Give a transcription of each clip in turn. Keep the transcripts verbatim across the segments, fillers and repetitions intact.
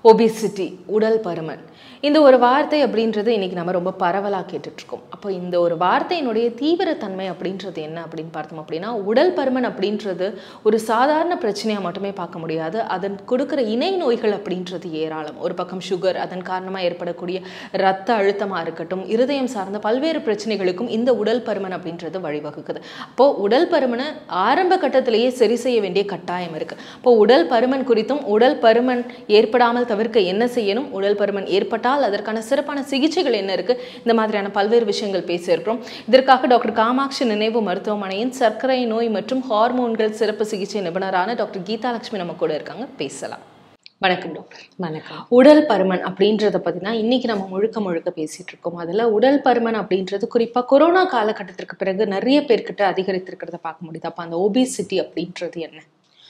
obesity, உடல் பருமன். இந்த ஒரு வார்த்தை அப்படின்றது இன்னைக்கு நம்ம ரொம்ப பரவலா கேட்டுட்டு இருக்கோம். அப்போ இந்த ஒரு வார்த்தையினுடைய தீவிரத்தன்மை அப்படின்றது என்ன அப்படின்னு பார்த்தோம் அப்படின்னா, உடல் பருமன் அப்படின்றது ஒரு சாதாரண பிரச்சனையா மட்டுமே பார்க்க முடியாது. அதன் கொடுக்கிற இணை நோய்கள் அப்படின்றது ஏராளம். ஒரு பக்கம் சுகர், அதன் காரணமாக ஏற்படக்கூடிய இரத்த அழுத்தமாக இருக்கட்டும், இருதயம் சார்ந்த பல்வேறு பிரச்சனைகளுக்கும் இந்த உடல் பருமன் அப்படின்றது வழிவகுக்குது. அப்போ உடல் பருமனை ஆரம்ப கட்டத்திலேயே சரி செய்ய வேண்டிய கட்டாயம் இருக்கு. இப்போ உடல் பருமன் குறித்தும் உடல் பருமன் ஏற்படாமல் தவிர்க்க என்ன செய்யணும், உடல் பருமன் ஏற்பட்டால் அதற்கான சிறப்பான சிகிச்சைகள் என்ன இருக்கு, இந்த மாதிரியான பல்வேறு விஷயங்கள் பேச இருக்கிறோம். இதற்காக டாக்டர் காமாட்சி நினைவு மருத்துவமனையின் சர்க்கரை நோய் மற்றும் ஹார்மோன்கள் சிறப்பு சிகிச்சை நிபுணரான டாக்டர் கீதாலட்சுமி நம்ம கூட இருக்காங்க. பேசலாம். வணக்கம் டாக்டர். வணக்கம். உடல் பருமன் அப்படின்றத பத்தினா இன்னைக்கு நம்ம முழுக்க முழுக்க பேசிட்டு இருக்கோம். அதுல உடல் பருமன் அப்படின்றது குறிப்பா கொரோனா காலகட்டத்திற்கு பிறகு நிறைய பேர்கிட்ட அதிகரித்திருக்கிறத பார்க்க முடியுது. அப்ப அந்த ஒபிசிட்டி அப்படின்றது என்ன?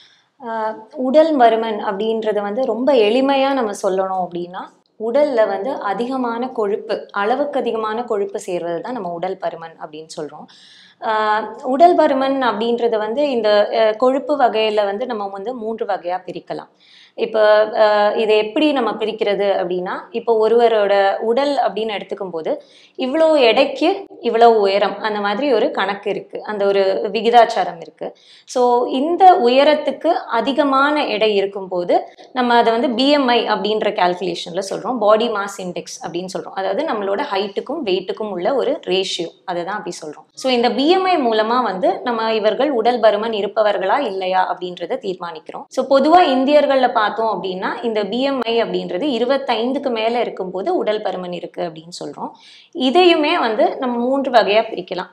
உடல் பருமன் அப்படின்றது வந்து ரொம்ப எளிமையா நம்ம சொல்லணும் அப்படின்னா, உடல்ல வந்து அதிகமான கொழுப்பு, அளவுக்கு அதிகமான கொழுப்பு சேர்வது தான் நம்ம உடல் பருமன் அப்படின்னு சொல்றோம். ஆஹ் உடல் பருமன் அப்படின்றது வந்து இந்த கொழுப்பு வகையில வந்து நம்ம வந்து மூன்று வகையா பிரிக்கலாம். இப்போ இதை எப்படி நம்ம பிரிக்கிறது அப்படின்னா, இப்போ ஒருவரோட உடல் அப்படின்னு எடுத்துக்கும் போது இவ்வளோ எடைக்கு இவ்வளோ உயரம் அந்த மாதிரி ஒரு கணக்கு இருக்கு, அந்த ஒரு விகிதாச்சாரம் இருக்கு. ஸோ இந்த உயரத்துக்கு அதிகமான எடை இருக்கும்போது நம்ம அதை வந்து பிஎம்ஐ அப்படின்ற கால்குலேஷன்ல சொல்றோம், பாடி மாஸ் இண்டெக்ஸ் அப்படின்னு சொல்றோம். அதாவது நம்மளோட ஹைட்டுக்கும் வெயிட்டுக்கும் உள்ள ஒரு ரேஷியோ, அதை தான் அப்படி சொல்றோம். ஸோ இந்த பிஎம்ஐ மூலமா வந்து நம்ம இவர்கள் உடல் பருமன் இருப்பவர்களா இல்லையா அப்படின்றத தீர்மானிக்கிறோம். ஸோ பொதுவா இந்தியர்கள்ல பார்த்தோம் அப்படின்னா இந்த பிஎம்ஐ அப்படின்றது இருபத்தைந்துக்கு மேல இருக்கும்போது உடல் பருமன் இருக்கு அப்படின்னு சொல்றோம். இதையுமே வந்து நம்ம மூன்று வகையா பிரிக்கலாம்.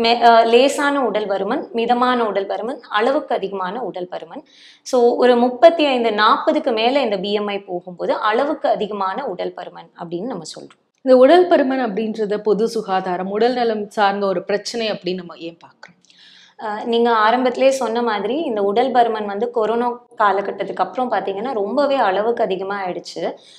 லேசான உடல் பருமன், மிதமான உடல் பருமன், அளவுக்கு அதிகமான உடல் பருமன். ஸோ ஒரு முப்பத்தி ஐந்து நாற்பதுக்கு மேல இந்த பிஎம்ஐ போகும்போது அளவுக்கு அதிகமான உடல் பருமன் அப்படின்னு நம்ம சொல்றோம். இந்த உடல் பருமன் அப்படின்றத பொது சுகாதாரம், உடல் நலம் சார்ந்த ஒரு பிரச்சனை அப்படின்னு நம்ம ஏன் பார்க்கிறோம்? நீங்க ஆரம்பத்திலே சொன்ன மாதிரி இந்த உடல் பருமன் வந்து கொரோனா காலகட்டத்துக்கு அப்புறம் பார்த்தீங்கன்னா ரொம்பவே அளவுக்கு அதிகமாக ஆயிடுச்சு.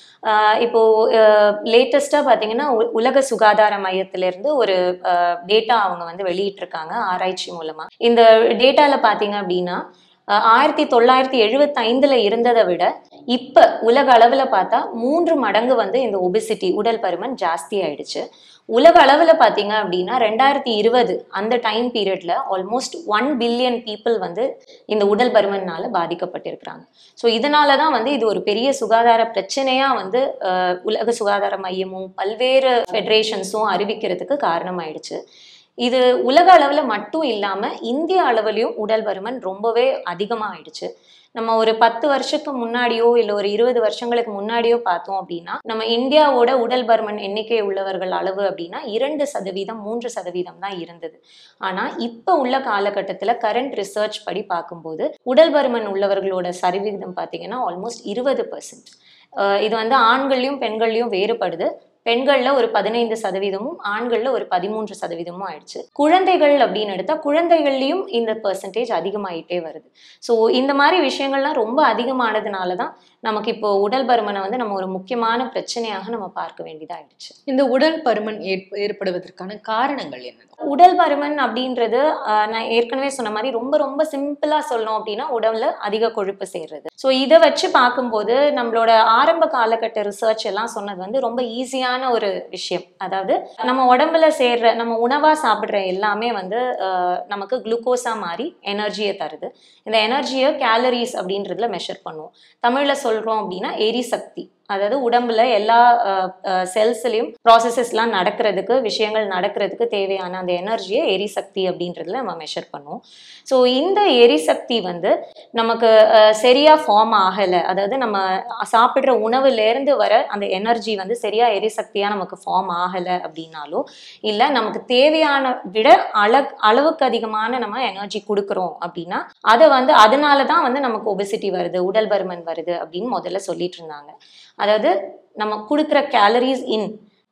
இப்போ லேட்டஸ்டா பார்த்தீங்கன்னா உலக சுகாதார மையத்திலிருந்து ஒரு டேட்டா அவங்க வந்து வெளியிட்டிருக்காங்க ஆராய்ச்சி மூலமா. இந்த டேட்டால பார்த்தீங்க அப்படின்னா ஆயிரத்தி தொள்ளாயிரத்தி எழுபத்தி ஐந்துல இருந்ததை விட இப்ப உலக அளவுல பார்த்தா மூன்று மடங்கு வந்து இந்த ஒபிசிட்டி உடல் பருமன் ஜாஸ்தி ஆயிடுச்சு. உலக அளவுல பாத்தீங்க அப்படின்னா ரெண்டாயிரத்தி இருபது அந்த டைம் பீரியட்ல ஆல்மோஸ்ட் ஒன் பில்லியன் பீப்புள் வந்து இந்த உடல் பருமனால பாதிக்கப்பட்டிருக்கிறாங்க. ஸோ இதனாலதான் வந்து இது ஒரு பெரிய சுகாதார பிரச்சனையா வந்து அஹ் உலக சுகாதார மையமும் பல்வேறு ஃபெடரேஷன்ஸும் அறிவிக்கிறதுக்கு காரணமாயிடுச்சு. இது உலக அளவுல மட்டும் இல்லாம இந்திய அளவுலயும் உடல் பருமன் ரொம்பவே அதிகமா ஆயிடுச்சு. நம்ம ஒரு பத்து வருஷத்துக்கு முன்னாடியோ இல்ல ஒரு இருபது வருஷங்களுக்கு முன்னாடியோ பார்த்தோம் அப்படின்னா நம்ம இந்தியாவோட உடல் பருமன் எண்ணிக்கை உள்ளவர்கள் அளவு அப்படின்னா இரண்டு சதவீதம் மூன்று சதவீதம் தான் இருந்தது. ஆனா இப்ப உள்ள காலகட்டத்துல கரண்ட் ரிசர்ச் படி பார்க்கும்போது உடல் பருமன் உள்ளவர்களோட சதவீதம் பார்த்தீங்கன்னா ஆல்மோஸ்ட் இருபது பர்சன்ட். இது வந்து ஆண்கள்லயும் பெண்கள்லயும் வேறுபடுது. பெண்கள்ல ஒரு பதினைந்து சதவீதமும் ஆண்கள்ல ஒரு பதிமூன்று சதவீதமும் ஆயிடுச்சு. குழந்தைகள் அப்படின்னு எடுத்தா குழந்தைகள்லயும் இந்த பெர்சன்டேஜ் அதிகமாயிட்டே வருது. ஸோ இந்த மாதிரி விஷயங்கள்லாம் ரொம்ப அதிகமானதுனாலதான் நமக்கு இப்போ உடல் பருமனை வந்து நம்ம ஒரு முக்கியமான பிரச்சனையாக நம்ம பார்க்க வேண்டியதாயிடுச்சு. இந்த உடல் பருமன் ஏற்படுவதற்கான காரணங்கள் என்ன? உடல் பருமன் அப்படின்றது நான் ஏற்கனவே சொன்ன மாதிரி ரொம்ப ரொம்ப சிம்பிளா சொல்லணும் அப்படின்னா உடம்புல அதிக கொழுப்பு சேர்றது. ஸோ இதை வச்சு பார்க்கும்போது நம்மளோட ஆரம்ப காலகட்ட ரிசர்ச் எல்லாம் சொன்னது வந்து ரொம்ப ஈஸியான ஒரு விஷயம். அதாவது நம்ம உடம்புல சேர்ற நம்ம உணவா சாப்பிடுற எல்லாமே வந்து நமக்கு குளுக்கோஸா மாறி எனர்ஜியை தருது. இந்த எனர்ஜியை கேலரிஸ் அப்படின்றதுல மெஷர் பண்ணுவோம். தமிழ்ல சொல்றோம் அப்படின்னா எரிசக்தி. அதாவது உடம்புல எல்லா செல்ஸ்லயும் ப்ராசஸஸ்லாம் நடக்கிறதுக்கு, விஷயங்கள் நடக்கிறதுக்கு தேவையான அந்த எனர்ஜியை எரிசக்தி அப்படின்றதுல நம்ம மெஷர் பண்ணுவோம். ஸோ இந்த எரிசக்தி வந்து நமக்கு சரியா ஃபார்ம் ஆகலை, அதாவது நம்ம சாப்பிட்ற உணவுலேருந்து வர அந்த எனர்ஜி வந்து சரியா எரிசக்தியா நமக்கு ஃபார்ம் ஆகலை அப்படின்னாலோ இல்லை நமக்கு தேவையான விட அள அளவுக்கு அதிகமான நம்ம எனர்ஜி கொடுக்குறோம் அப்படின்னா அதை வந்து அதனால தான் வந்து நமக்கு ஒபிசிட்டி வருது, உடல் பருமன் வருது அப்படின்னு முதல்ல சொல்லிட்டு இருந்தாங்க. அதாவது நம்ம கொடுக்குற calories in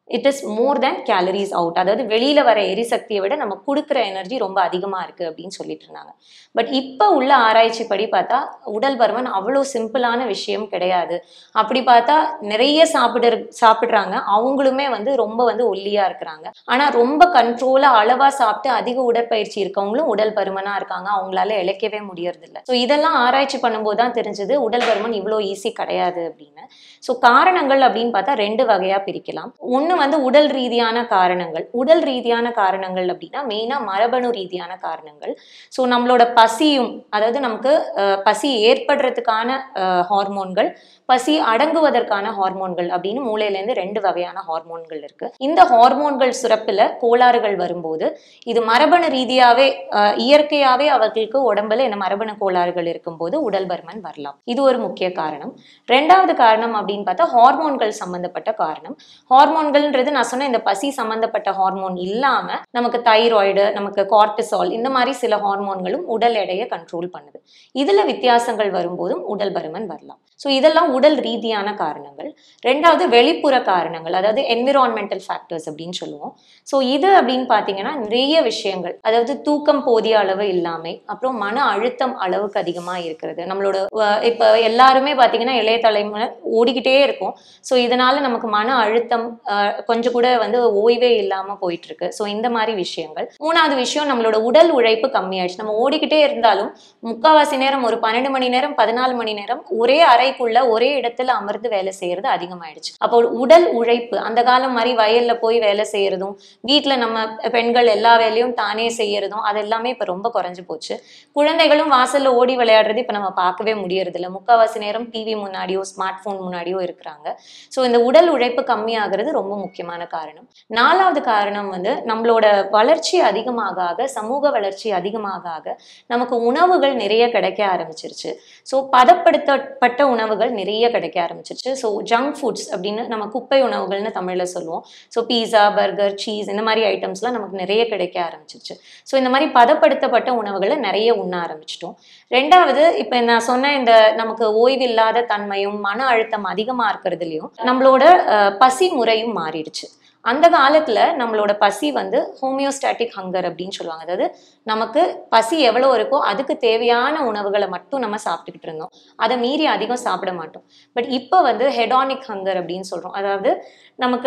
it is more than calories out. அதாவது வெளியில வர எரிசக்தியை விட நம்ம கொடுக்குற எனர்ஜி ரொம்ப அதிகமா இருக்கு அப்படின்னு சொல்லிட்டு இருந்தாங்க. பட் இப்போ உள்ள ஆராய்ச்சி படி பார்த்தா உடல் பருமன் அவ்வளோ சிம்பிளான விஷயம் கிடையாது. அப்படி பார்த்தா நிறைய சாப்பிடு சாப்பிட்றாங்க அவங்களுமே வந்து ரொம்ப வந்து ஒல்லியா இருக்கிறாங்க. ஆனா ரொம்ப கண்ட்ரோலா அளவா சாப்பிட்டு அதிக உடற்பயிற்சி இருக்கவங்களும் உடல் பருமனா இருக்காங்க, அவங்களால இழைக்கவே முடியறது இல்லை. ஸோ இதெல்லாம் ஆராய்ச்சி பண்ணும்போது தான் தெரிஞ்சது உடல் பருமன் இவ்வளோ ஈஸி கிடையாது அப்படின்னு. ஸோ காரணங்கள் அப்படின்னு பார்த்தா ரெண்டு வகையா பிரிக்கலாம். ஒன்று வந்து உடல் ரீதியான காரணங்கள். உடல் ரீதியான காரணங்கள் அப்படின்னா மெயினா மரபணு ரீதியான காரணங்கள். ஸோ நம்மளோட பசியும், அதாவது நமக்கு பசி ஏற்படுறதுக்கான ஹார்மோன்கள், பசி அடங்குவதற்கான ஹார்மோன்கள் அப்படின்னு மூளையிலேருந்து ரெண்டு வகையான ஹார்மோன்கள் இருக்கு. இந்த ஹார்மோன்கள் சுரப்புல கோளாறுகள் வரும்போது இது மரபணு ரீதியாவே இயற்கையாவே அவர்களுக்கு உடம்புல என்ன மரபணு கோளாறுகள் இருக்கும்போது உடல் பருமன் வரலாம். இது ஒரு முக்கிய காரணம். ரெண்டாவது காரணம் அப்படின்னு பார்த்தா ஹார்மோன்கள் சம்பந்தப்பட்ட காரணம். ஹார்மோன்கள்ன்றது நான் சொன்ன இந்த பசி சம்பந்தப்பட்ட ஹார்மோன் இல்லாம நமக்கு தைராய்டு, நமக்கு கார்டிசால், இந்த மாதிரி சில ஹார்மோன்களும் உடல் எடையை கண்ட்ரோல் பண்ணுது. இதுல வித்தியாசங்கள் வரும்போதும் உடல் பருமன் வரலாம். ஸோ இதெல்லாம் உடல் ரீதியான காரணங்கள். ரெண்டாவது வெளிப்புற காரணங்கள், அதாவது என்விரான்மெண்டல் ஃபேக்டர்ஸ் அப்படின்னு சொல்லுவோம். ஸோ இது அப்படின்னு பார்த்தீங்கன்னா நிறைய விஷயங்கள், அதாவது தூக்கம் போதிய அளவு இல்லாமை, அப்புறம் மன அழுத்தம் அளவுக்கு அதிகமாக இருக்கிறது. நம்மளோட இப்போ எல்லாருமே பார்த்தீங்கன்னா இளைய தலைமுறை ஓடிக்கிட்டே இருக்கும். ஸோ இதனால நமக்கு மன அழுத்தம் கொஞ்சம் கூட வந்து ஓய்வே இல்லாமல் போயிட்டு இருக்கு. ஸோ இந்த மாதிரி விஷயங்கள். மூணாவது விஷயம், நம்மளோட உடல் உழைப்பு கம்மியாயிடுச்சு. நம்ம ஓடிக்கிட்டே இருந்தாலும் முக்கால்வாசி நேரம் ஒரு பன்னெண்டு மணி நேரம் பதினாலு மணி நேரம் ஒரே அறைக்குள்ள ஒரே இடத்துல அமர்ந்து வேலை செய்யறது அதிகமாயிடுச்சு. அப்போ உடல் உழைப்பு, அந்த காலம் மாதிரி வயல்ல போய் வேலை செய்யறதும் வீட்டுல நம்ம பெண்கள் எல்லா வேலையும் தானே செய்யறதும் அது எல்லாமே இப்ப ரொம்ப குறைஞ்சு போச்சு. குழந்தைகளும் வாசல்ல ஓடி விளையாடுறது இப்ப நம்ம பார்க்கவே முடியறது இல்லை. முக்கால்வாசி நேரம் டிவி முன்னாடியோ ஸ்மார்ட் போன் முன்னாடியோ இருக்கிறாங்க. ஸோ இந்த உடல் உழைப்பு கம்மியாகிறது ரொம்ப முக்கியமான காரணம். நாலாவது காரணம் வந்து நம்மளோட வளர்ச்சி அதிகமாக ஆக, சமூக வளர்ச்சி அதிகமாக ஆக நமக்கு உணவுகள் நிறைய கிடைக்க ஆரம்பிச்சிருச்சு. ஸோ பதப்படுத்தப்பட்ட உணவுகள் நிறைய கிடைக்க ஆரம்பிச்சிருச்சு. ஸோ ஜங்க் ஃபுட்ஸ் அப்படின்னு நம்ம குப்பை உணவுகள்னு தமிழ்ல சொல்லுவோம். ஸோ பீஸா, பர்கர், சீஸ், இந்த மாதிரி ஐட்டம்ஸ்லாம் நமக்கு நிறைய கிடைக்க ஆரம்பிச்சிருச்சு. ஸோ இந்த மாதிரி பதப்படுத்தப்பட்ட உணவுகளை நிறைய உண்ண ஆரம்பிச்சிட்டோம். ரெண்டாவது, இப்போ நான் சொன்ன இந்த நமக்கு ஓய்வில்லாத தன்மையும் மன அழுத்தம் அதிகமா இருக்கிறதுலையும் நம்மளோட பசி முறையும் மாறிடுச்சு. அந்த காலத்துல நம்மளோட பசி வந்து ஹோமியோஸ்டாட்டிக் ஹங்கர் அப்படின்னு சொல்லுவாங்க. அதாவது நமக்கு பசி எவ்வளோ இருக்கோ அதுக்கு தேவையான உணவுகளை மட்டும் நம்ம சாப்பிட்டுக்கிட்டு இருந்தோம். அதை மீறி அதிகம் சாப்பிட மாட்டோம். பட் இப்போ வந்து ஹெடானிக் ஹங்கர் அப்படின்னு சொல்றோம். அதாவது நமக்கு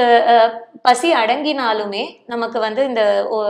பசி அடங்கினாலுமே நமக்கு வந்து இந்த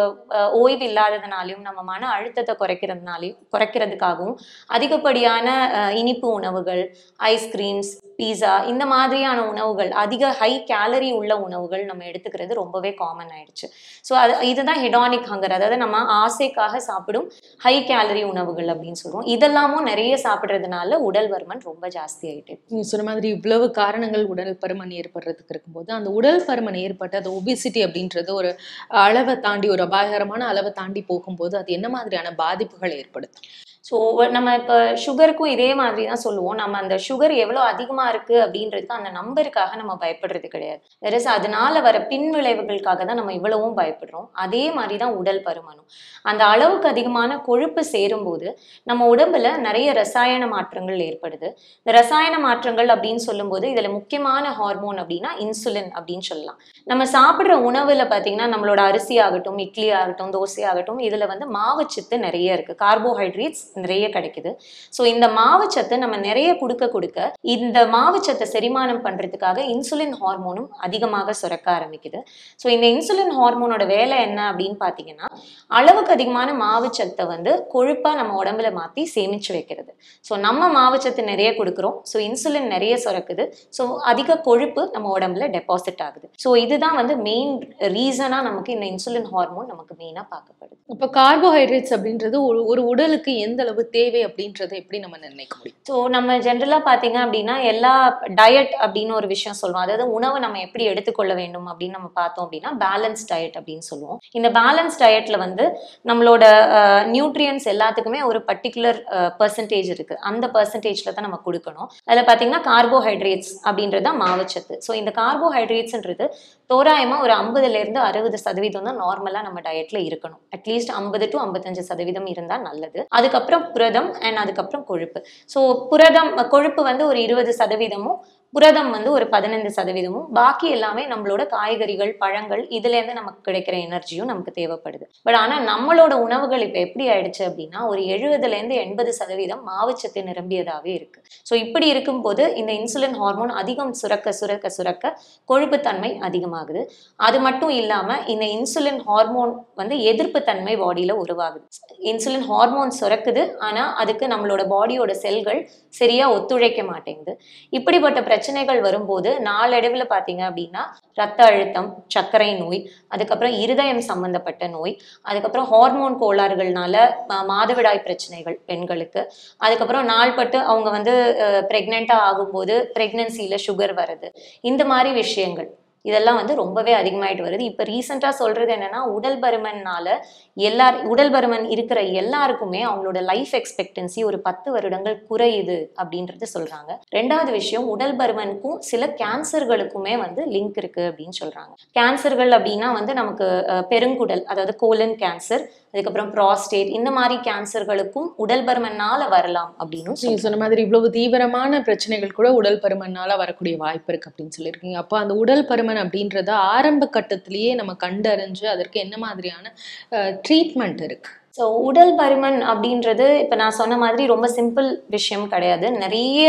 ஓய்வு இல்லாததுனாலையும் நம்ம மன அழுத்தத்தை குறைக்கிறதுனாலையும் குறைக்கிறதுக்காகவும் அதிகப்படியான இனிப்பு உணவுகள், ஐஸ்கிரீம்ஸ், பீஸா, இந்த மாதிரியான உணவுகள், அதிக ஹை கேலரி உள்ள உணவுகள் நம்ம எடுத்துக்கிறது ரொம்பவே காமன் ஆயிடுச்சு. ஸோ அது இதுதான் ஹெடானிக் ஹங்கர், அதாவது நம்ம ஆசைக்காக சாப்பிடும் ஹை கேலரி உணவுகள் அப்படின்னு சொல்லுவோம். இதெல்லாமும் நிறைய சாப்பிட்றதுனால உடல் பருமன் ரொம்ப ஜாஸ்தி ஆயிட்டு. நீங்க சொன்ன மாதிரி இவ்வளவு காரணங்கள் உடல் பருமன் ஏற்படுறதுக்கு இருக்கும்போது அந்த உடல் பருமன் ஏற்பட்டு அது ஒபிசிட்டி அப்படின்றது ஒரு அளவை தாண்டி, ஒரு அபாயகரமான அளவை தாண்டி போகும்போது அது என்ன மாதிரியான பாதிப்புகள் ஏற்படுத்தும்? ஸோ நம்ம இப்போ சுகருக்கும் இதே மாதிரி தான் சொல்லுவோம். நம்ம அந்த சுகர் எவ்வளோ அதிகமாக இருக்குது அப்படின்றதுக்கு அந்த நம்பருக்காக நம்ம பயப்படுறது கிடையாது. வேற அதனால வர பின் விளைவுகளுக்காக தான் நம்ம இவ்வளவும் பயப்படுறோம். அதே மாதிரி தான் உடல் பருமனும். அந்த அளவுக்கு அதிகமான கொழுப்பு சேரும்போது நம்ம உடம்புல நிறைய ரசாயன மாற்றங்கள் ஏற்படுது. இந்த ரசாயன மாற்றங்கள் அப்படின்னு சொல்லும்போது இதில் முக்கியமான ஹார்மோன் அப்படின்னா இன்சுலின் அப்படின்னு சொல்லலாம். நம்ம சாப்பிட்ற உணவுல பார்த்தீங்கன்னா நம்மளோட அரிசி ஆகட்டும், இட்லி ஆகட்டும், தோசை ஆகட்டும், இதில் வந்து மாவுச்சத்து நிறைய இருக்குது, கார்போஹைட்ரேட்ஸ் நிறைய கிடைக்குது. ஸோ இந்த மாவுச்சத்தை நம்ம நிறைய கொடுக்க கொடுக்க இந்த மாவுச்சத்தை செரிமானம் பண்றதுக்காக இன்சுலின் ஹார்மோனும் அதிகமாக சுரக்க ஆரம்பிக்குது. ஸோ இந்த இன்சுலின் ஹார்மோனோட வேலை என்ன அப்படின்னு பார்த்தீங்கன்னா அளவுக்கு அதிகமான மாவுச்சத்தை வந்து கொழுப்பா நம்ம உடம்புல மாற்றி சேமிச்சு வைக்கிறது. ஸோ நம்ம மாவுச்சத்து நிறைய கொடுக்குறோம், ஸோ இன்சுலின் நிறைய சுரக்குது, ஸோ அதிக கொழுப்பு நம்ம உடம்புல டெபாசிட் ஆகுது. ஸோ இதுதான் வந்து மெயின் ரீசனா நமக்கு இந்த இன்சுலின் ஹார்மோன் நமக்கு மெயினா பார்க்கப்படுது. இப்போ கார்போஹைட்ரேட்ஸ் அப்படின்றது ஒரு ஒரு உடலுக்கு எந்த அளவு தேவை அப்படின்றத எப்படி நம்ம நிர்ணயிக்க முடியும்? ஸோ நம்ம ஜென்ரலா பார்த்தீங்க அப்படின்னா எல்லா டயட் அப்படின்னு ஒரு விஷயம் சொல்லுவோம். அதாவது உணவு நம்ம எப்படி எடுத்துக்கொள்ள வேண்டும் அப்படின்னு நம்ம பார்த்தோம் அப்படின்னா பேலன்ஸ் டயட் அப்படின்னு சொல்லுவோம். இந்த பேலன்ஸ் டயட்ல வந்து நம்மளோட நியூட்ரியன்ஸ் எல்லாத்துக்குமே ஒரு பர்டிகுலர் பெர்சன்டேஜ் இருக்கு. அந்த பெர்சன்டேஜ்ல தான் நம்ம கொடுக்கணும். அதில் பார்த்தீங்கன்னா கார்போஹைட்ரேட்ஸ் அப்படின்றது தான் மாவுச்சத்து. ஸோ இந்த கார்போஹைட்ரேட்ஸ்ன்றது தோராயமா ஒரு ஐம்பதுல இருந்து அறுபது சதவீதம் தான் நார்மலா நம்ம டயட்ல இருக்கணும். அட்லீஸ்ட் ஐம்பது டு ஐம்பத்தஞ்சு சதவீதம் இருந்தா நல்லது. அதுக்கப்புறம் புரதம் அண்ட் அதுக்கப்புறம் கொழுப்பு. ஸோ புரதம் கொழுப்பு வந்து ஒரு இருபது சதவீதமும் புரதம் வந்து ஒரு பதினைந்து சதவீதமும், பாக்கி எல்லாமே நம்மளோட காய்கறிகள், பழங்கள், இதுல இருந்து நமக்கு கிடைக்கிற எனர்ஜியும் நமக்கு தேவைப்படுது. பட் ஆனா நம்மளோட உணவுகள் இப்ப எப்படி ஆயிடுச்சு அப்படின்னா ஒரு எழுபதுல இருந்து எண்பது சதவீதம் மாவுச்சத்து நிரம்பியதாவே இருக்கு. ஸோ இப்படி இருக்கும்போது இந்த இன்சுலின் ஹார்மோன் அதிகம் சுரக்க சுரக்க சுரக்க கொழுப்புத்தன்மை அதிகமாகுது. அது மட்டும் இல்லாம இந்த இன்சுலின் ஹார்மோன் வந்து எதிர்ப்பு தன்மை பாடியில உருவாகுது. இன்சுலின் ஹார்மோன் சுரக்குது, ஆனா அதுக்கு நம்மளோட பாடியோட செல்கள் சரியா ஒத்துழைக்க மாட்டேங்குது. இப்படிப்பட்ட பிரச்சனைகள் வரும்போது நாளடைவுல பாத்தீங்க அப்படின்னா ரத்த அழுத்தம், சர்க்கரை நோய், அதுக்கப்புறம் இருதயம் சம்பந்தப்பட்ட நோய், அதுக்கப்புறம் ஹார்மோன் கோளாறுகள்னால மாதவிடாய் பிரச்சனைகள் பெண்களுக்கு, அதுக்கப்புறம் நாள்பட்டு அவங்க வந்து பிரெக்னெண்டா ஆகும்போது பிரெக்னன்சில சுகர் வருது, இந்த மாதிரி விஷயங்கள் இதெல்லாம் வந்து ரொம்பவே அதிகமாயிட்டு வருது. இப்ப ரீசெண்டா சொல்றது என்னன்னா உடல் பருமன்னால எல்லார் உடல் பருமன் இருக்கிற எல்லாருக்குமே அவங்களோட லைஃப் எக்ஸ்பெக்டன்சி ஒரு பத்து வருடங்கள் குறையுது அப்படின்றது சொல்றாங்க. ரெண்டாவது விஷயம், உடல் பருமனுக்கும் சில கேன்சர்களுக்குமே வந்து லிங்க் இருக்கு அப்படின்னு சொல்றாங்க. கேன்சர்கள் அப்படின்னா வந்து நமக்கு பெருங்குடல், அதாவது கோலன் கேன்சர், அதுக்கப்புறம் ப்ராஸ்டேட், இந்த மாதிரி கேன்சர்களுக்கும் உடல் பருமனால வரலாம் அப்படின்னு நீங்க சொன்ன மாதிரி இவ்வளவு தீவிரமான பிரச்சனைகள் கூட உடல் பருமனால வரக்கூடிய வாய்ப்பு இருக்கு அப்படின்னு சொல்லியிருக்கீங்க. அப்போ அந்த உடல் பருமன் அப்படின்றத ஆரம்ப கட்டத்திலேயே நம்ம கண்டறிஞ்சு அதற்கு என்ன மாதிரியான ட்ரீட்மெண்ட் இருக்கு? ஸோ உடல் பருமன் அப்படின்றது இப்போ நான் சொன்ன மாதிரி ரொம்ப சிம்பிள் விஷயம் கிடையாது. நிறைய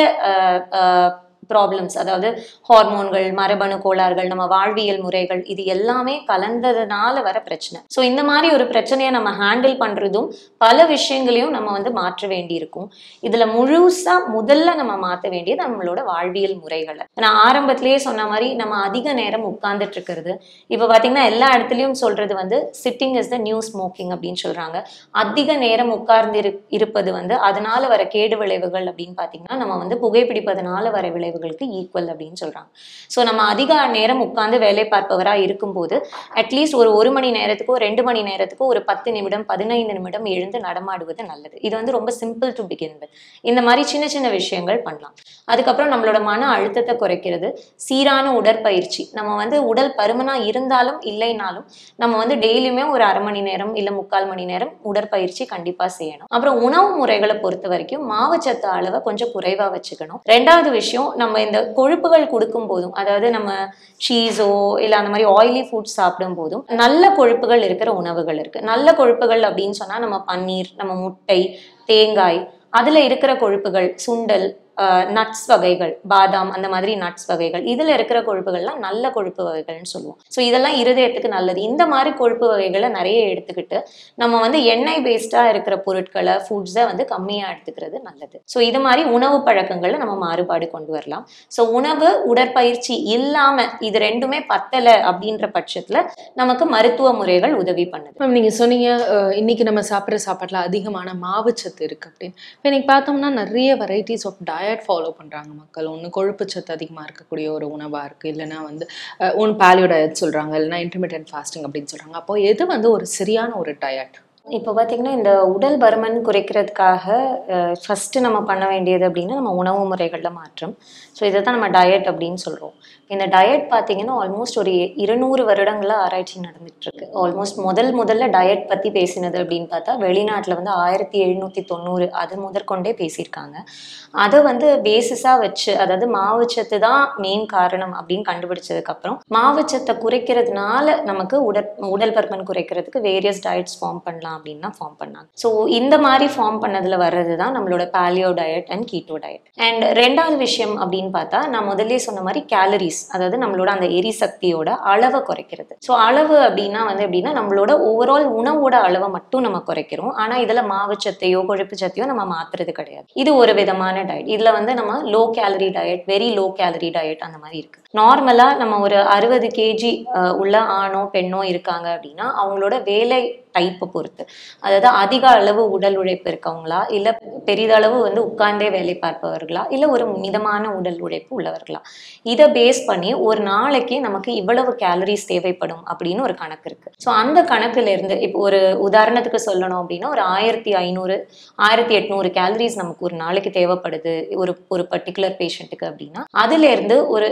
ப்ராப்ளம்ஸ், அதாவது ஹார்மோன்கள், மரபணு கோளாறுகள், நம்ம வாழ்வியல் முறைகள், இது எல்லாமே கலந்ததுனால வர பிரச்சனை. ஸோ இந்த மாதிரி ஒரு பிரச்சனையை நம்ம ஹேண்டில் பண்றதும் பல விஷயங்களையும் நம்ம வந்து மாற்ற வேண்டி இருக்கும். இதுல முழுசா முதல்ல நம்ம மாற்ற வேண்டியது நம்மளோட வாழ்வியல் முறைகளை. நான் ஆரம்பத்திலேயே சொன்ன மாதிரி நம்ம அதிக நேரம் உட்கார்ந்துட்டு இருக்கிறது. இப்போ பாத்தீங்கன்னா எல்லா இடத்துலயும் சொல்றது வந்து sitting is the new smoking அப்படின்னு சொல்றாங்க. அதிக நேரம் உட்கார்ந்து இரு இருப்பது வந்து அதனால வர கேடு விளைவுகள் அப்படின்னு பாத்தீங்கன்னா நம்ம வந்து புகைப்பிடிப்பதனால வர விளைவுகளுக்கு ஈக்குவல் அப்படின்னு சொல்றாங்க. ஸோ நம்ம அதிக நேரம் உட்கார்ந்து வேலை பார்ப்பவரா இருக்கும்போது அட்லீஸ்ட் ஒரு ஒரு மணி நேரத்துக்கோ ரெண்டு மணி நேரத்துக்கோ ஒரு பத்து நிமிடம் பதினைந்து நிமிடம் எழுந்து நடமாடுவது நல்லது. இது வந்து ரொம்ப சிம்பிள் டு பிகின் வித். இந்த மாதிரி சின்ன சின்ன விஷயங்கள் பண்ணலாம். அதுக்கப்புறம் நம்மளோட மன அழுத்தத்தை குறைக்கிறது, சீரான உடற்பயிற்சி. நம்ம வந்து உடல் பருமனா இருந்தாலும் இல்லைனாலும் நம்ம வந்து டெய்லியுமே ஒரு அரை மணி நேரம் இல்ல முக்கால் மணி நேரம் உடற்பயிற்சி கண்டிப்பா செய்யணும். அப்புறம் உணவு முறைகளை பொறுத்த வரைக்கும் மாவுச்சத்து அளவை கொஞ்சம் குறைவா வச்சுக்கணும். ரெண்டாவது விஷயம், நம்ம இந்த கொழுப்புகள் கொடுக்கும் போதும், அதாவது நம்ம சீஸோ இல்ல அந்த மாதிரி ஆயிலி ஃபுட் சாப்பிடும் போதும் நல்ல கொழுப்புகள் இருக்கிற உணவுகள் இருக்கு. நல்ல கொழுப்புகள் அப்படின்னு சொன்னா நம்ம பன்னீர், நம்ம முட்டை, தேங்காய், அதுல இருக்கிற கொழுப்புகள், சுண்டல், நட்ஸ் வகைகள், பாதாம், அந்த மாதிரி நட்ஸ் வகைகள், இதுல இருக்கிற கொழுப்புகள்லாம் நல்ல கொழுப்பு வகைகள்னு சொல்லுவோம். ஸோ இதெல்லாம் இருதயத்துக்கு நல்லது. இந்த மாதிரி கொழுப்பு வகைகளை நிறைய எடுத்துக்கிட்டு நம்ம வந்து எண்ணெய் பேஸ்டா இருக்கிற பொருட்களை, ஃபுட்ஸை வந்து கம்மியா எடுத்துக்கிறது நல்லது. ஸோ இது மாதிரி உணவு பழக்கங்களை நம்ம மாறுபாடு கொண்டு வரலாம். ஸோ உணவு, உடற்பயிற்சி இல்லாம இது ரெண்டுமே பத்தலை அப்படின்ற பட்சத்துல நமக்கு மருத்துவ முறைகள் உதவி பண்ணுது. நீங்க சொன்னீங்க இன்னைக்கு நம்ம சாப்பிட்ற சாப்பாட்டுல அதிகமான மாவுச்சத்து இருக்கு அப்படின்னு. இப்போ இன்னைக்கு பார்த்தோம்னா நிறைய வெரைட்டிஸ் ஆஃப் டயட் ஃபாலோ பண்றாங்க மக்கள். ஒன்று கொழுப்பு சத்து அதிகமா இருக்கக்கூடிய ஒரு உணவா இருக்கு, இல்லைன்னா வந்து ஒன்று பேலியோ டயட் சொல்றாங்க, இல்லைன்னா இன்டர்மீடியன்ட் ஃபாஸ்டிங் அப்படின்னு சொல்றாங்க. அப்போ எது வந்து ஒரு சரியான ஒரு டயட்? இப்போ பார்த்தீங்கன்னா இந்த உடல் பருமன் குறைக்கிறதுக்காக ஃபஸ்ட்டு நம்ம பண்ண வேண்டியது அப்படின்னா நம்ம உணவு முறைகளில் மாற்றம். ஸோ இதை தான் நம்ம டயட் அப்படின்னு சொல்கிறோம். இந்த டயட் பார்த்தீங்கன்னா ஆல்மோஸ்ட் ஒரு இருநூறு வருடங்களாக ஆராய்ச்சி நடந்துட்டு இருக்கு. ஆல்மோஸ்ட் முதல் முதல்ல டயட் பற்றி பேசினது அப்படின்னு பார்த்தா வெளிநாட்டில் வந்து ஆயிரத்தி எழுநூற்றி தொண்ணூறு அது முதற்கொண்டே பேசியிருக்காங்க. அதை வந்து பேசிஸாக வச்சு, அதாவது மாவுச்சத்து தான் மெயின் காரணம் அப்படின்னு கண்டுபிடிச்சதுக்கப்புறம் மாவுச்சத்தை குறைக்கிறதுனால நமக்கு உடல் உடல் பருமன் குறைக்கிறதுக்கு வேரியஸ் டயட்ஸ் ஃபார்ம் பண்ணலாம் அப்படின்னா ஃபார்ம் பண்ணாங்க. ஸோ இந்த மாதிரி ஃபார்ம் பண்ணதுல வர்றது தான் நம்மளோட paleo diet and keto diet. And ரெண்டாவது விஷயம் அப்படின்னு பார்த்தா நான் முதல்ல சொன்ன மாதிரி கேலரிஸ், அதாவது நம்மளோட அந்த எரிசக்தியோட அளவை குறைக்கிறது. ஸோ அளவு அப்படின்னா வந்து எப்படின்னா நம்மளோட ஓவரால் உணவோட அளவை மட்டும் நம்ம குறைக்கிறோம். ஆனா இதுல மாவுச்சத்தையோ கொழுப்பு சத்தையோ நம்ம மாத்துறது கிடையாது. இது ஒரு விதமான டயட். இதுல வந்து நம்ம low calorie diet, very low calorie diet அந்த மாதிரி இருக்கு. நார்மலா நம்ம ஒரு அறுபது கேஜி உள்ள ஆணோ பெண்ணோ இருக்காங்க அப்படின்னா அவங்களோட வேலை டைப்பை பொறுத்து, அதாவது அதிக அளவு உடல் உழைப்பு இருக்கவங்களா, இல்ல பெரிதளவு வந்து உட்கார்ந்தே வேலை பார்ப்பவர்களா, இல்ல ஒரு மிதமான உடல் உழைப்பு உள்ளவர்களா, இதை பேஸ் பண்ணி ஒரு நாளைக்கு நமக்கு இவ்வளவு கேலரிஸ் தேவைப்படும் அப்படின்னு ஒரு கணக்கு இருக்கு. ஸோ அந்த கணக்குல இருந்து இப்போ ஒரு உதாரணத்துக்கு சொல்லணும் அப்படின்னா ஒரு ஆயிரத்தி ஐநூறு ஆயிரத்தி எட்நூறு கேலரிஸ் நமக்கு ஒரு நாளைக்கு தேவைப்படுது ஒரு ஒரு பர்டிகுலர் பேஷண்ட்டுக்கு அப்படின்னா அதுல இருந்து ஒரு கொஞ்சம்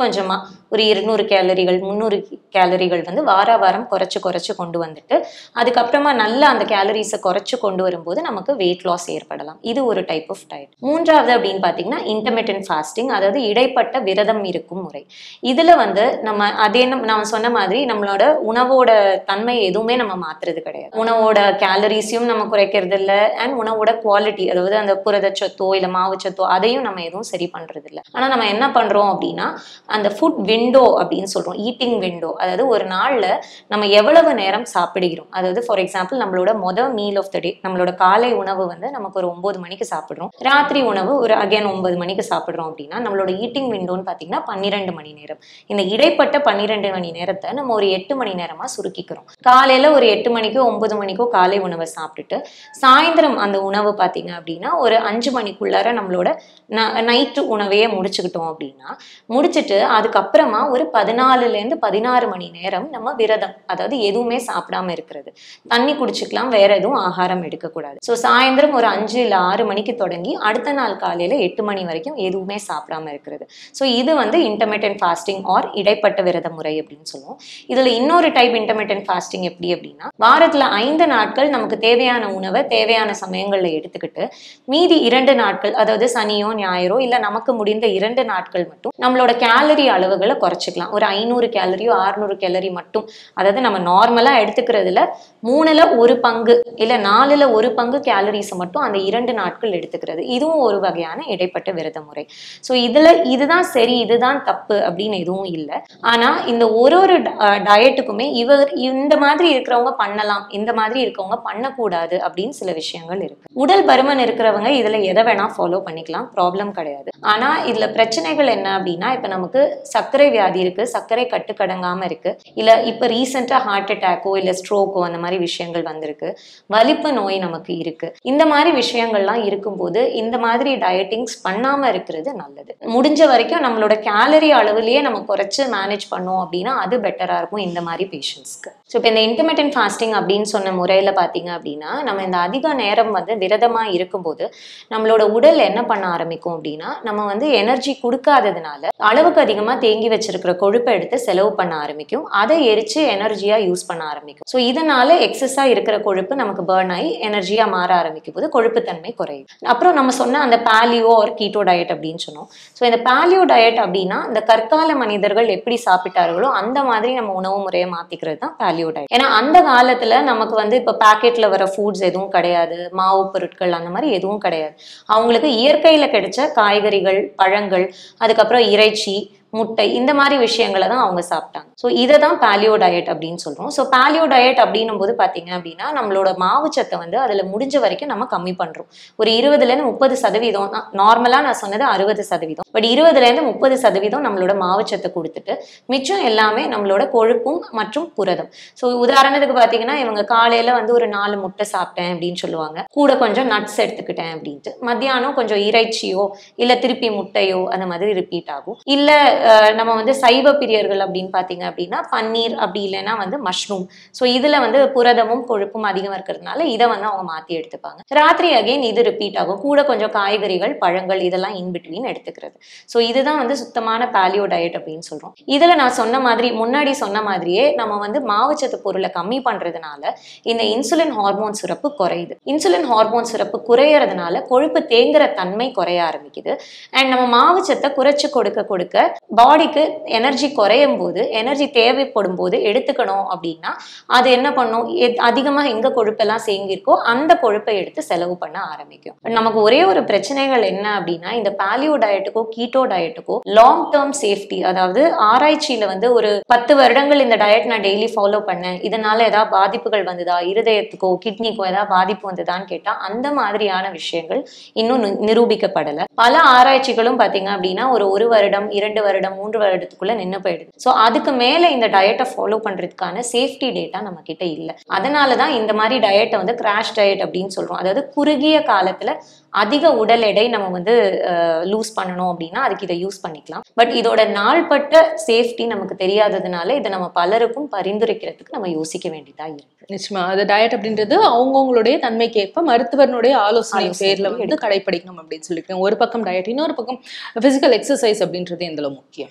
கொஞ்சமா ஒரு இருநூறு கேலரிகள் முந்நூறு கேலரிகள் வந்து வார வாரம் குறைச்சு குறைச்சு கொண்டு வந்துட்டு அதுக்கப்புறமா நல்ல அந்த கேலரிஸை குறைச்சு கொண்டு வரும்போது நமக்கு வெயிட் லாஸ் ஏற்படலாம். இது ஒரு டைப் ஆஃப் டயட். மூன்றாவது அப்படின்னு பார்த்தீங்கன்னா இன்டர்மிட்டன்ட் ஃபாஸ்டிங், அதாவது இடைப்பட்ட விரதம் இருக்கும் முறை. இதுல வந்து நம்ம அதே நான் சொன்ன மாதிரி நம்மளோட உணவோட தன்மை எதுவுமே நம்ம மாத்துறது கிடையாது. உணவோட கேலரிஸையும் நம்ம குறைக்கிறது இல்லை, அண்ட் உணவோட குவாலிட்டி, அதாவது அந்த புரதச்சத்தோ இல்ல மாவுச்சத்தோ அதையும் நம்ம எதுவும் சரி பண்றது இல்லை. ஆனா நம்ம என்ன பண்றோம் அப்படின்னா அந்த ஃபுட் விண்டோ அப்படின்னு சொல்றோம், ஈட்டிங் விண்டோ, அதாவது ஒரு நாள்ல நம்ம எவ்வளவு நேரம் சாப்பிடுகிறோம். அதாவது ஃபார் எக்ஸாம்பிள் நம்மளோட மொதல் மீல் ஆஃப் த டே, நம்மளோட காலை உணவு வந்து நமக்கு ஒரு ஒன்பது மணிக்கு சாப்பிடுறோம், ராத்திரி உணவு ஒரு அகைன் ஒன்பது மணிக்கு சாப்பிடுறோம் அப்படின்னா நம்மளோட ஈட்டிங் விண்டோன்னு பாத்தீங்கன்னா பன்னிரெண்டு மணி நேரம். இந்த இடைப்பட்ட பன்னிரெண்டு மணி நேரத்தை நம்ம ஒரு எட்டு மணி நேரமா சுருக்கிக்கிறோம். காலையில ஒரு எட்டு மணிக்கோ ஒன்பது மணிக்கோ காலை உணவை சாப்பிட்டுட்டு சாயந்தரம் அந்த உணவு பாத்தீங்க அப்படின்னா ஒரு அஞ்சு மணிக்குள்ளார நம்மளோட நைட்டு உணவையே முடிச்சுக்கிட்டோம் அப்படின்னா முடிச்சுட்டு அதுக்கப்புறமா ஒரு பதினாலுல இருந்து பதினாறு மணி நேரம் நம்ம விரதம், அதாவது எதுவுமே சாப்பிடாம இருக்கிறது, தண்ணி குடிச்சுக்கலாம், வேற எதுவும் ஆகாரம் எடுக்கக்கூடாது. ஸோ சாயந்தரம் ஒரு அஞ்சு இல்லை ஆறு மணிக்கு தொடங்கி அடுத்த நாள் காலையில எட்டு மணி வரைக்கும் எதுவுமே சாப்பிடாம இருக்கிறது. ஸோ இது வந்து இன்டர்மிட்டன்ட் ஃபாஸ்டிங் ஆர் இடைப்பட்ட விரத முறை அப்படின்னு சொல்லுவோம். இதுல இன்னொரு டைப் இன்டர்மிட்டன்ட் ஃபாஸ்டிங் எப்படி அப்படின்னா வாரத்துல ஐந்து நாட்கள் நமக்கு தேவையான உணவை தேவையான சமயங்கள்ல எடுத்துக்கிட்டு மீதி இரண்டு நாட்கள், அதாவது சனியோ ஞாயிறோ இல்ல நமக்கு முடிந்த இரண்டு நாட்கள் மட்டும் நம்மளோட கேலரி அளவுகளை குறைச்சிக்கலாம். ஒரு ஐநூறு கேலரியோ அறுநூறு கேலரி மட்டும், அதாவது நம்ம நார்மலா எடுத்துக்கிறதுல மூணுல ஒரு பங்கு இல்ல நாலுல ஒரு பங்கு கேலரிஸை மட்டும் அந்த இரண்டு நாட்கள் எடுத்துக்கிறது. இதுவும் ஒரு வகையான இடைப்பட்ட விரத முறை. ஸோ இதுல இதுதான் சரி இதுதான் தப்பு அப்படின்னு எதுவும் இல்லை. ஆனா இந்த ஒரு ஒரு டயட்டுக்குமே இவர் இந்த மாதிரி இருக்கிறவங்க பண்ணலாம், இந்த மாதிரி இருக்கவங்க பண்ணக்கூடாது அப்படின்னு சில விஷயங்கள் இருக்கு. உடல் பருமன் இருக்கிறவங்க இதுல எதை வேணா ஃபாலோ பண்ணிக்கலாம், ப்ராப்ளம் கிடையாது. ஆனா இதுல பிரச்சனைகள் என்ன அப்படின்னா இப்ப நமக்கு சர்க்கரை வியாதி இருக்கு, சர்க்கரை கட்டுக்கடங்காம இருக்கு, இல்ல இப்ப ரீசெண்டா ஹார்ட் அட்டாக்கோ இல்ல ஸ்ட்ரோக்கோ அந்த மாதிரி விஷயங்கள் வந்திருக்கு, வலிப்பு நோய் நமக்கு இருக்கு. இந்த மாதிரி விஷயங்கள்லாம் இருக்கும்போது இந்த மாதிரி டயட்டிங்ஸ் பண்ணாம இருக்கிறது நல்லது. முடிஞ்ச வரைக்கும் நம்மளோட கேலரி அளவுலயே நம்ம குறைச்சு மேனேஜ் பண்ணோம் அப்படின்னா அது பெட்டரா இருக்கும் இந்த மாதிரி பேஷண்ட்ஸ்க்கு. ஸோ இப்போ இந்த இன்டர்மிட்டன்ட் ஃபாஸ்டிங் அப்படின்னு சொன்ன முறையில பாத்தீங்க அப்படின்னா நம்ம இந்த அதிக நேரம் வந்து விரதமா இருக்கும்போது நம்மளோட உடல் என்ன பண்ண ஆரம்பிக்கும் அப்படின்னா நம்ம வந்து எனர்ஜி கொடுக்காததுனால அளவுக்கு அதிகமா தேங்கி வச்சிருக்கிற கொழுப்பை எடுத்து செலவு பண்ண ஆரம்பிக்கும், அதை எரிச்சு எனர்ஜியா யூஸ் பண்ண ஆரம்பிக்கும். ஸோ இதனால எக்ஸஸா இருக்கிற கொழுப்பு நமக்கு பர்ன் ஆகி எனர்ஜியா மாற ஆரம்பிக்கும் போது கொழுப்பு தன்மை குறையும். அப்புறம் நம்ம சொன்ன அந்த பாலியோ ஆர் கீட்டோ டயட் அப்படின்னு சொன்னோம். ஸோ இந்த பாலியோ டயட் அப்படின்னா இந்த கற்கால மனிதர்கள் எப்படி சாப்பிட்டார்களோ அந்த மாதிரி நம்ம உணவு முறையை மாத்திக்கிறது தான் பாலியோ டயட். ஏன்னா அந்த காலத்துல நமக்கு வந்து இப்ப பாக்கெட்ல வர ஃபுட்ஸ் எதுவும் கிடையாது, மாவு பொருட்கள் அந்த மாதிரி எதுவும் கிடையாது. அவங்களுக்கு இயற்கையில கிடைச்ச காய்கறிகள், பழங்கள், அதுக்கப்புறம் இறைச்சி, முட்டை, இந்த மாதிரி விஷயங்களை தான் அவங்க சாப்பிட்டாங்க. ஸோ இதை தான் பாலியோ டயட் அப்படின்னு சொல்றோம். ஸோ பாலியோ டயட் அப்படின்னும் போது பாத்தீங்க அப்படின்னா நம்மளோட மாவுச்சத்தை வந்து அதுல முடிஞ்ச வரைக்கும் நம்ம கம்மி பண்றோம். ஒரு இருபதுல இருந்து முப்பது சதவீதம், நார்மலா நான் சொன்னது அறுபது சதவீதம், பட் இருபதுல இருந்து முப்பது சதவீதம் நம்மளோட மாவுச்சத்தை கொடுத்துட்டு மிச்சம் எல்லாமே நம்மளோட கொழுப்பும் மற்றும் புரதம். ஸோ உதாரணத்துக்கு பாத்தீங்கன்னா இவங்க காலையில வந்து ஒரு நாலு முட்டை சாப்பிட்டேன் அப்படின்னு சொல்லுவாங்க, கூட கொஞ்சம் நட்ஸ் எடுத்துக்கிட்டேன் அப்படின்ட்டு, மத்தியானம் கொஞ்சம் இறைச்சியோ இல்ல திருப்பி முட்டையோ அந்த மாதிரி ரிப்பீட் ஆகும். இல்ல நம்ம வந்து சைவ பிரியர்கள் அப்படின்னு பாத்தீங்க அப்படின்னா பன்னீர், அப்படி இல்லைன்னா வந்து மஷ்ரூம். ஸோ இதுல வந்து புரதமும் கொழுப்பும் அதிகம் இருக்கிறதுனால இதை வந்து அவங்க மாத்தி எடுத்துப்பாங்க. ராத்திரி அகைன் இது ரிப்பீட் ஆகும், கூட கொஞ்சம் காய்கறிகள், பழங்கள் இதெல்லாம் இன் பிட்வீன் எடுத்துக்கிறது. ஸோ இதுதான் வந்து சுத்தமான பாலியோ டயட் அப்படின்னு சொல்றோம். இதுல நான் சொன்ன மாதிரி முன்னாடி சொன்ன மாதிரியே நம்ம வந்து மாவுச்சத்து பொருளை கம்மி பண்றதுனால இந்த இன்சுலின் ஹார்மோன் சுரப்பு குறையுது. இன்சுலின் ஹார்மோன் சுரப்பு குறையறதுனால கொழுப்பு தேங்குற தன்மை குறைய ஆரம்பிக்குது. அண்ட் நம்ம மாவுச்சத்தை குறைச்சு கொடுக்க கொடுக்க பாடிக்கு எனர்ஜி குறையும் போது, எனர்ஜி தேவைப்படும் போது எடுத்துக்கணும் அப்படின்னா அது என்ன பண்ணும், அதிகமா எங்க கொழுப்பெல்லாம் சேங்கிருக்கோ அந்த கொழுப்பை எடுத்து செலவு பண்ண ஆரம்பிக்கும். நமக்கு ஒரே ஒரு பிரச்சனைகள் என்ன அப்படின்னா இந்த பாலியோ டயட்டுக்கோ கீட்டோ டயட்டுக்கோ லாங் டேர்ம் சேஃப்டி, அதாவது ஆராய்ச்சியில வந்து ஒரு பத்து வருடங்கள் இந்த டயட் நான் டெய்லி ஃபாலோ பண்ணேன், இதனால ஏதாவது பாதிப்புகள் வந்ததா, இருதயத்துக்கோ கிட்னிக்கோ ஏதாவது பாதிப்பு வந்ததான்னு கேட்டா அந்த மாதிரியான விஷயங்கள் இன்னும் நிரூபிக்கப்படலை. பல ஆராய்ச்சிகளும் பாத்தீங்க அப்படின்னா ஒரு ஒரு வருடம் இரண்டு வருடம் மூன்று வருடத்துக்குள்ள நின்று போயிடுது. ஸோ அதுக்கு மேல இந்த டயட்டை ஃபாலோ பண்றதுக்கான சேஃப்டி டேட்டா நம்ம கிட்ட இல்லை. அதனாலதான் இந்த மாதிரி டயட்டை வந்து கிராஷ் டயட் அப்படின்னு சொல்றோம். அதாவது குறுகிய காலத்துல அதிக உடல் எடை நம்ம வந்து லூஸ் பண்ணணும் அப்படின்னா அதுக்கு இதை யூஸ் பண்ணிக்கலாம். பட் இதோட நாள்பட்ட சேஃப்டி நமக்கு தெரியாததுனால இதை நம்ம பலருக்கும் பரிந்துரைக்கிறதுக்கு நம்ம யோசிக்க வேண்டியதா இருக்கு. நிச்சயமா அது டயட் அப்படின்றது அவங்கவுங்களுடைய தன்மைக்கேற்ப மருத்துவனுடைய ஆலோசனை பேர்ல வந்து கடைபிடிக்கணும் அப்படின்னு சொல்லியிருக்கேன். ஒரு பக்கம் டயட், இன்னொரு பக்கம் பிசிக்கல் எக்ஸசைஸ் அப்படின்றது எந்த முக்கியம்?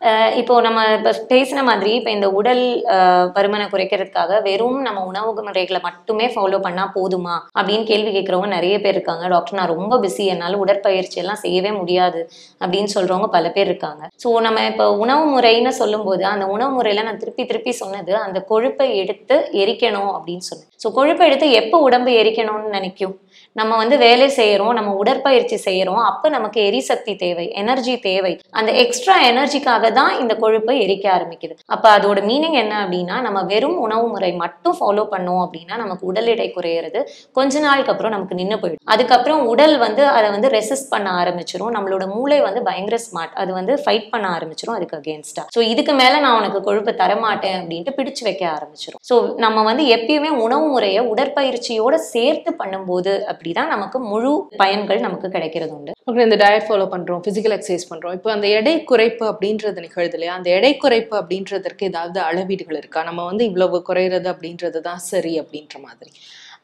இப்போ நம்ம இப்போ பேசின மாதிரி இப்போ இந்த உடல் பருமனை குறைக்கிறதுக்காக வெறும் நம்ம உணவு முறைகளை மட்டுமே ஃபாலோ பண்ணா போதுமா அப்படின்னு கேள்வி கேட்குறவங்க நிறைய பேர் இருக்காங்க. டாக்டர் நான் ரொம்ப பிஸி, என்னால் உடற்பயிற்சி எல்லாம் செய்யவே முடியாது அப்படின்னு சொல்றவங்க பல பேர் இருக்காங்க. ஸோ நம்ம இப்போ உணவு முறைன்னு சொல்லும்போது அந்த உணவு முறையில நான் திருப்பி திருப்பி சொன்னது அந்த கொழுப்பை எடுத்து எரிக்கணும் அப்படின்னு சொன்னேன். ஸோ கொழுப்பை எடுத்து எப்போ உடம்பு எரிக்கணும்னு நினைக்கும்? நம்ம வந்து வேலை செய்யறோம், நம்ம உடற்பயிற்சி செய்யறோம், அப்ப நமக்கு எரிசக்தி தேவை, எனர்ஜி தேவை. அந்த எக்ஸ்ட்ரா எனர்ஜிக்காக தான் இந்த கொழுப்பை எரிக்க ஆரம்பிக்குது. அப்ப அதோட மீனிங் என்ன அப்படின்னா, நம்ம வெறும் உணவு முறை மட்டும் ஃபாலோ பண்ணோம் அப்படின்னா நமக்கு உடல் எடை குறையிறது கொஞ்ச நாளுக்கு அப்புறம் நமக்கு நின்று போயிடும். அதுக்கப்புறம் உடல் வந்து அதை வந்து ரெசிஸ்ட் பண்ண ஆரம்பிச்சிடும். நம்மளோட மூளை வந்து பயங்கர ஸ்மார்ட், அது வந்து ஃபைட் பண்ண ஆரம்பிச்சிடும் அதுக்கு அகேன்ஸ்டா. ஸோ இதுக்கு மேல நான் உனக்கு கொழுப்பு தரமாட்டேன் அப்படின்ட்டு பிடிச்சு வைக்க ஆரம்பிச்சிடும். ஸோ நம்ம வந்து எப்பயுமே உணவு முறையை உடற்பயிற்சியோட சேர்த்து பண்ணும்போது அப்படிதான் நமக்கு முழு பயன்கள் நமக்கு கிடைக்கிறது உண்டு. இந்த டயட் ஃபாலோ பண்றோம், பிசிக்கல் எக்ஸசைஸ் பண்றோம், இப்போ அந்த எடை குறைப்பு அப்படின்றது நிகழ்து இல்லையா? அந்த எடை குறைப்பு அப்படின்றதற்கு ஏதாவது அளவீடுகள் இருக்கா? நம்ம வந்து இவ்வளவு குறையிறது அப்படின்றது தான் சரி அப்படின்ற மாதிரி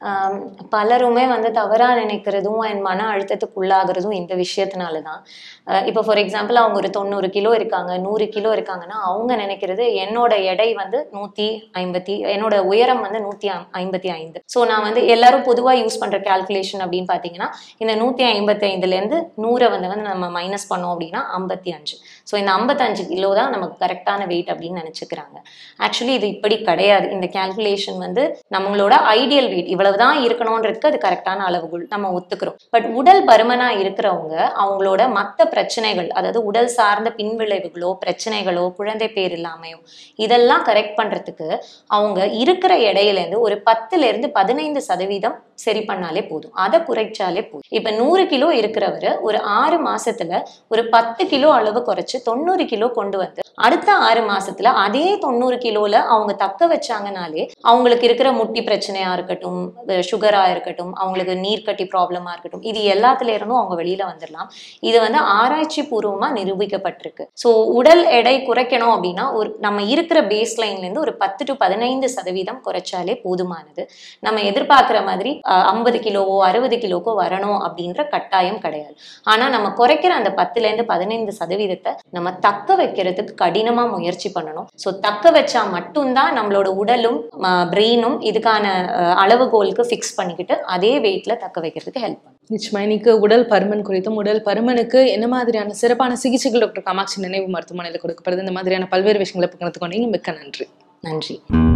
பலருமே வந்து தவறா நினைக்கிறதும் என் மன அழுத்தத்துக்கு உள்ளாகிறதும் இந்த விஷயத்தினாலதான். இப்போ ஃபார் எக்ஸாம்பிள் அவங்க ஒரு தொண்ணூறு கிலோ இருக்காங்க, நூறு கிலோ இருக்காங்கன்னா அவங்க நினைக்கிறது என்னோட எடை வந்து நூத்தி ஐம்பத்தி என்னோட உயரம் வந்து நூத்தி ஐம்பத்தி ஐந்து ஸோ நான் வந்து எல்லாரும் பொதுவா யூஸ் பண்ற கால்குலேஷன் அப்படின்னு பாத்தீங்கன்னா இந்த நூத்தி ஐம்பத்தி ஐந்துல இருந்து நூறை வந்து வந்து நம்ம மைனஸ் பண்ணோம் அப்படின்னா ஐம்பத்தி அஞ்சு ஸோ இந்த ஐம்பத்தஞ்சு கிலோ தான் நமக்கு கரெக்டான வெயிட் அப்படின்னு நினைச்சுக்கிறாங்க. ஆக்சுவலி இது இப்படி கிடையாது. இந்த கால்குலேஷன் வந்து நம்மளோட ஐடியல் வெயிட் இவ்வளவுதான் இருக்கணும்ன்றதுக்கு அது கரெக்டான அளவுகள் நம்ம ஒத்துக்கிறோம். பட் உடல் பருமனா இருக்கிறவங்க அவங்களோட மற்ற பிரச்சனைகள், அதாவது உடல் சார்ந்த பின்விளைவுகளோ பிரச்சனைகளோ குழந்தை பேர் இல்லாமையோ இதெல்லாம் கரெக்ட் பண்றதுக்கு அவங்க இருக்கிற இடையில இருந்து ஒரு பத்துல இருந்து பதினைந்து சதவீதம் சரி பண்ணாலே போதும், அதை குறைச்சாலே போதும். இப்ப நூறு கிலோ இருக்கிறவரு ஒரு ஆறு மாசத்துல ஒரு பத்து கிலோ அளவு குறைச்சு தொண்ணூறு கிலோ கொண்டு வந்து அடுத்த ஆறு மாசத்துல அதே தொண்ணூறு கிலோல அவங்க தக்க வச்சாங்கனாலே அவங்களுக்கு இருக்கிற முட்டி பிரச்சனையா இருக்கட்டும், சுகரா இருக்கட்டும், அவங்களுக்கு நீர்க்கட்டி ப்ராப்ளமா இருக்கட்டும், இது எல்லாத்துல இருந்தும் அவங்க வெளியில வந்துடலாம். இது வந்து ஆராய்ச்சி பூர்வமா நிரூபிக்கப்பட்டிருக்கு. ஸோ உடல் எடை குறைக்கணும் அப்படின்னா ஒரு நம்ம இருக்கிற பேஸ் லைன்ல இருந்து ஒரு பத்து டு பதினைந்து சதவீதம் குறைச்சாலே போதுமானது. நம்ம எதிர்பார்க்கிற மாதிரி ஐம்பது கிலோவோ அறுபது கிலோக்கோ வரணும் அப்படின்ற கட்டாயம் கிடையாது. ஆனா நம்ம குறைக்கிற அந்த பத்துல இருந்து பதினைந்து சதவீதத்தை நம்ம தக்க வைக்கிறதுக்கு கடினமா முயற்சி பண்ணணும். ஸோ தக்க வச்சா மட்டும்தான் நம்மளோட உடலும் பிரெயினும் இதுக்கான அளவுகோலுக்கு ஃபிக்ஸ் பண்ணிக்கிட்டு அதே வெயிட்ல தக்க வைக்கிறதுக்கு ஹெல்ப் பண்ணும். நிச்சயமா இன்னைக்கு உடல் பருமன் குறித்தும் உடல் பருமனுக்கு என்ன மாதிரியான சிறப்பான சிகிச்சைகள் டாக்டர் காமாட்சி நினைவு மருத்துவமனையில் கொடுக்கப்படுது, இந்த மாதிரியான பல்வேறு விஷயங்களை பகிர்ந்து கொண்டீங்க. மிக்க நன்றி. நன்றி.